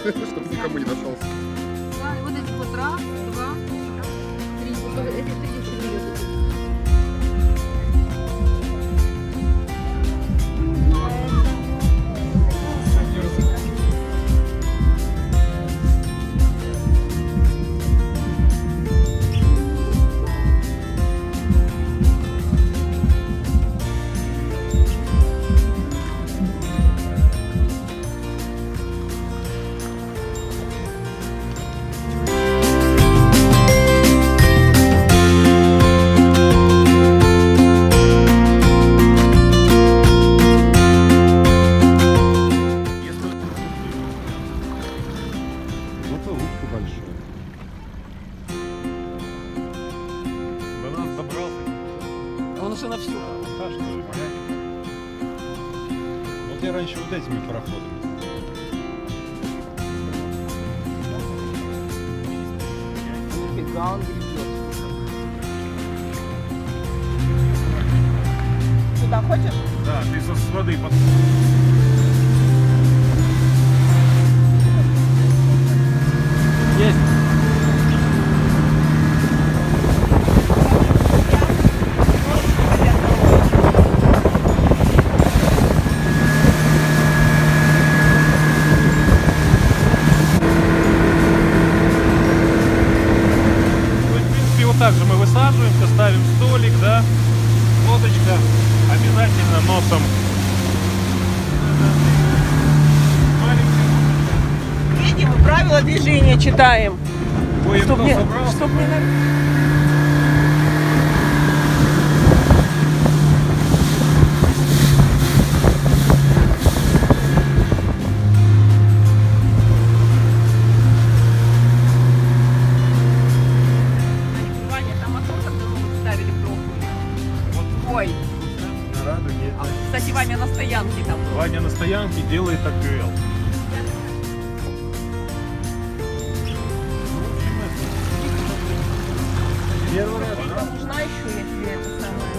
чтобы никому не нашелся. Да, и вот эти вот раз, два, три. Вот эти три девчонки идут. Он уже на всю. Вот я раньше вот этими пароходами. Нифига он гребет. Сюда хочешь? Да, ты с воды под... Есть. Также мы высаживаемся, ставим столик, да, лодочка, обязательно носом. Видим, правила движения читаем. Ой, Чтоб не Ой. Кстати, Ваня на стоянке там. Ваня на стоянке делает АКЛ. Первый раз. Нужна еще я тебе это самое.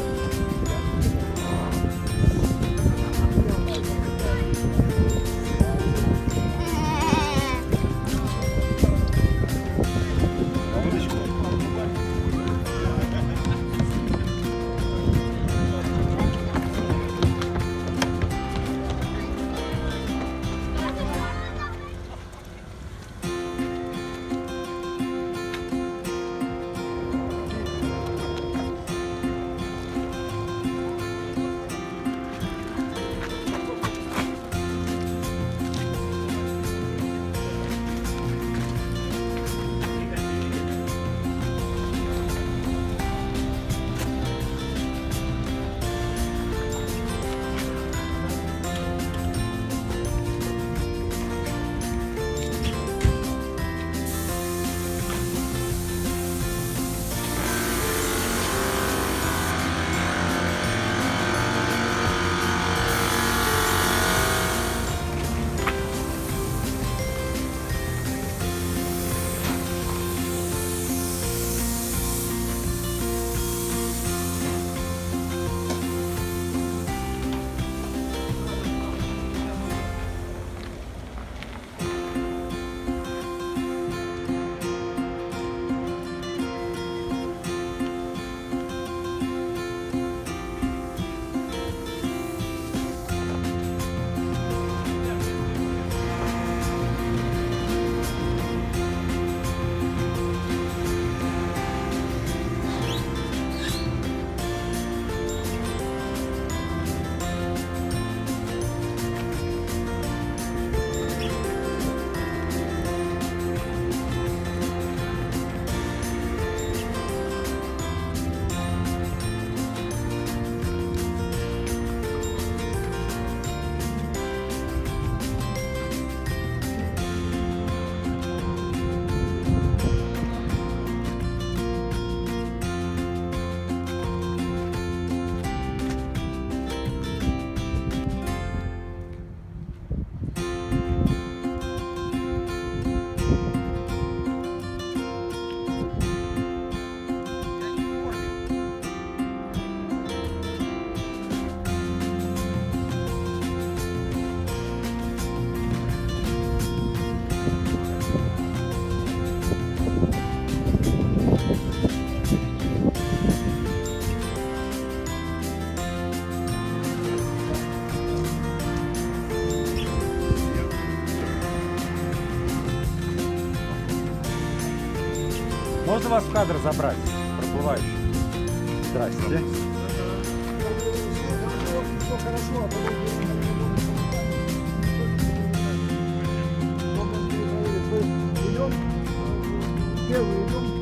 вас в кадр забрать? Проплывающий. Здрасте. Все хорошо, а потом идем, первый идем.